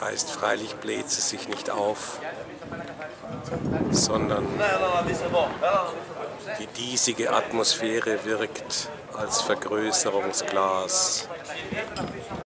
Heißt freilich bläht sie sich nicht auf, sondern die diesige Atmosphäre wirkt als Vergrößerungsglas.